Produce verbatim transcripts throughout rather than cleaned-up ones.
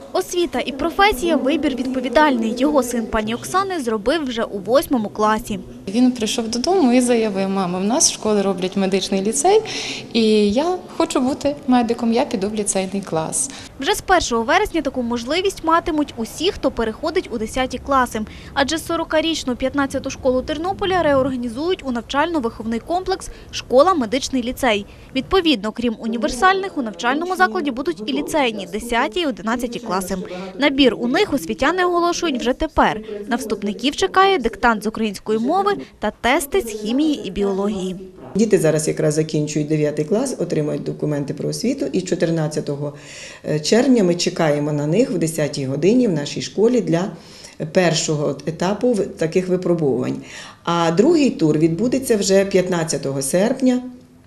Освіта і професія – вибір відповідальний. Його син пані Оксани зробив вже у восьмому класі. Він прийшов додому і заявив: мама, в нас в школі роблять медичний ліцей, і я хочу бути медиком, я піду в ліцейний клас. Вже з першого вересня таку можливість матимуть усі, хто переходить у десяті класи. Адже сорокарічну п'ятнадцяту школу Тернополя реорганізують у навчально-виховний комплекс «Школа-медичний ліцей». Відповідно, крім універсальних, у навчальному закладі будуть і ліцейні – десяті і одинадцяті класи. Набір у них освітяни оголошують вже тепер. На вступників чекає диктант з української мови та тести з хімії і біології. Діти зараз якраз закінчують дев'ятий клас, отримують документи про освіту, і чотирнадцятого червня ми чекаємо на них в десятій годині в нашій школі для першого етапу таких випробувань. А другий тур відбудеться вже п'ятнадцятого серпня.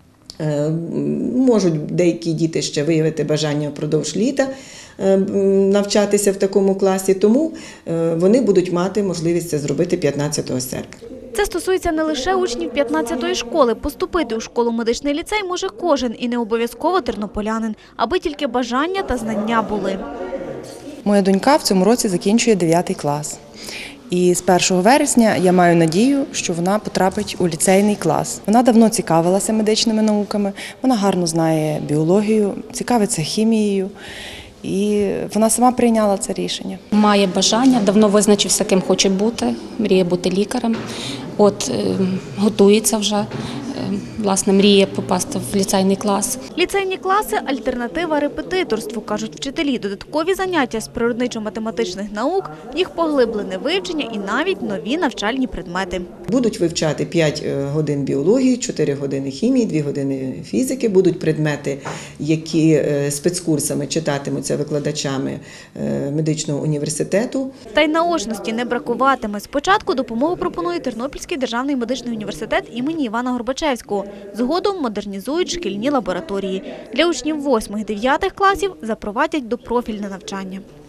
Можуть деякі діти ще виявити бажання впродовж літа навчатися в такому класі, тому вони будуть мати можливість це зробити п'ятнадцятого серпня. Це стосується не лише учнів п'ятнадцятої школи. Поступити у школу-медичний ліцей може кожен і не обов'язково тернополянин, аби тільки бажання та знання були. Моя донька в цьому році закінчує дев'ятий клас. І з першого вересня я маю надію, що вона потрапить у ліцейний клас. Вона давно цікавилася медичними науками, вона гарно знає біологію, цікавиться хімією. І вона сама прийняла це рішення. Має бажання, давно визначився, ким хоче бути, мріє бути лікарем. От е, готується вже, е, власне, мріє попасти в ліцейний клас. Ліцейні класи – альтернатива репетиторству, кажуть вчителі. Додаткові заняття з природничо-математичних наук, їх поглиблене вивчення і навіть нові навчальні предмети. Будуть вивчати п'ять годин біології, чотири години хімії, дві години фізики. Будуть предмети, які спецкурсами читатимуться викладачами медичного університету. Та й наочності не бракуватиме. Спочатку допомогу пропонує Тернопільський державний медичний університет імені Івана Горбачевського. Згодом модернізують шкільні лабораторії. Для учнів восьмих-дев'ятих класів запровадять допрофільне навчання.